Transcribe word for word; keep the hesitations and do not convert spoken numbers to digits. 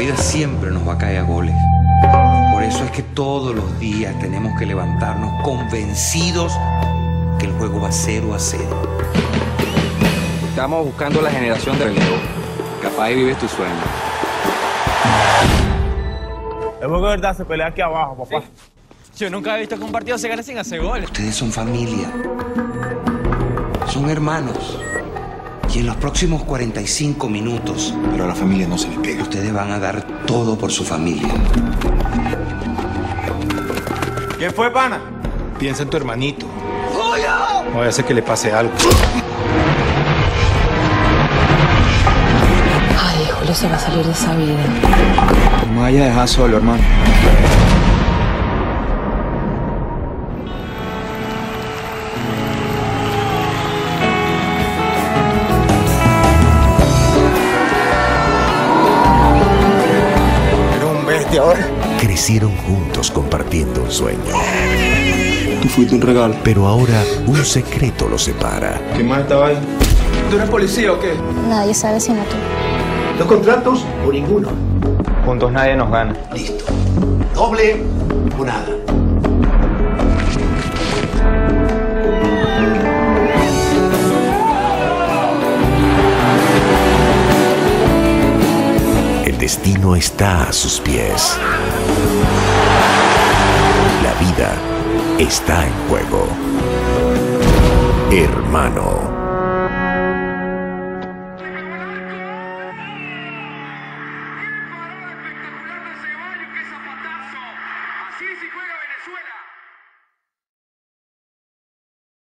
vida siempre nos va a caer a goles. Por eso es que todos los días tenemos que levantarnos convencidos que el juego va cero a cero. Estamos buscando la generación de relevo. Capaz y vives tu sueño. Es porque verdad se pelea aquí abajo, papá. Sí. Yo nunca he visto que un partido se gane sin hacer goles. Ustedes son familia. Son hermanos. Y en los próximos cuarenta y cinco minutos... Pero a la familia no se le pega. Ustedes van a dar todo por su familia. ¿Quién fue, pana? Piensa en tu hermanito. No vaya a ser que le pase algo. Ay, Julio se va a salir de esa vida. No me vayas a dejar solo, hermano. Ahora. Crecieron juntos compartiendo un sueño. Tú fuiste un regalo. Pero ahora un secreto los separa. ¿Qué más estaba ahí? ¿Tú eres policía o qué? Nadie sabe sino tú. ¿Dos contratos o ninguno? Juntos nadie nos gana. Listo. Doble o nada. El destino está a sus pies. La vida está en juego. Hermano.